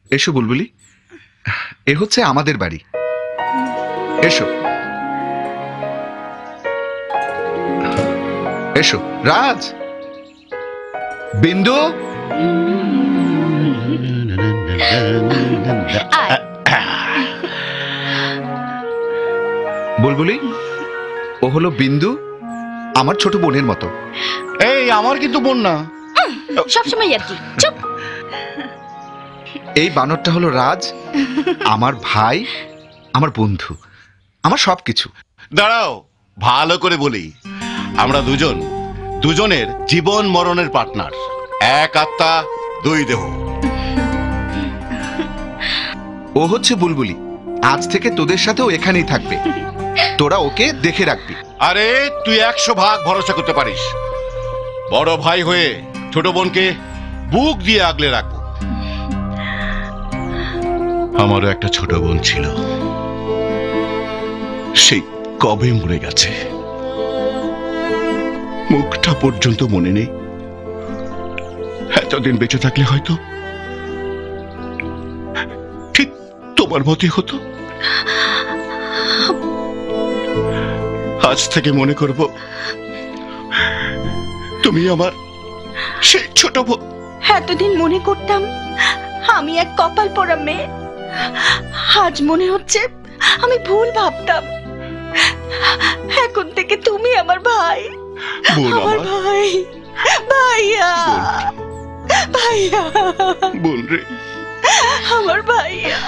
এসো বুলবুলি, এ হচ্ছে আমাদের বাড়ি। এসো এসো। রাজ, বিন্দু, বুলবুলি, ও হলো বিন্দু, আমার ছোট বোনের মতো। এই আমার কিন্তু বোন না, সবসময় আর কি। চুপ। এই বানরটা হলো রাজ, আমার ভাই, আমার বন্ধু, আমার সবকিছু। দাঁড়াও, ভালো করে বলি, আমরা দুজনের জীবন মরণের পার্টনার, এক আত্মা দুই দেহ। ও হচ্ছে বুলবুলি, আজ থেকে তোদের সাথেও এখানেই থাকবে, তোরা ওকে দেখে রাখবি। আরে তুই 100% ভরসা করতে পারিস, বড় ভাই হয়ে ছোট বোনকে বুক দিয়ে আগলে রাখবো। আমারও একটা ছোট বোন ছিল, সেই কবে মরে গেছে, মুখটা পর্যন্ত মনে নেই। এতদিন বেঁচে থাকলে হয়তো ঠিক তোমার মতই হতো। আজ থেকে মনে করব তুমি আমার সেই ছোট বোন। এতদিন মনে করতাম আমি এক কপাল পোড়া মেয়ে, আজ মনে হচ্ছে আমি ভুল ভাবতাম। এখন থেকে তুমি আমার ভাই, আমার ভাই, ভাইয়া, ভাইয়া, বোন রে, আমার ভাইয়া।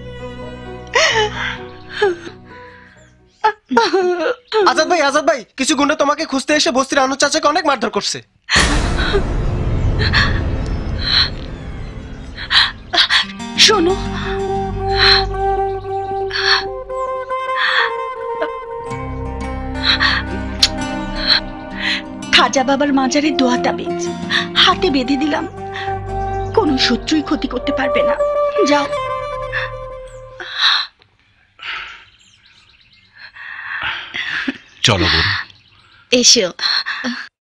আজাদ ভাই, কিছু গুন্ডা তোমাকে খুঁজতে এসে বস্তির আনু চাচাকে অনেক মারধর করছে। শোনো, খাজা বাবার মাজারে দোয়া তাবিজ হাতে বেঁধে দিলাম, কোনো শত্রুই ক্ষতি করতে পারবে না। যাও। চলো বোন। এসো।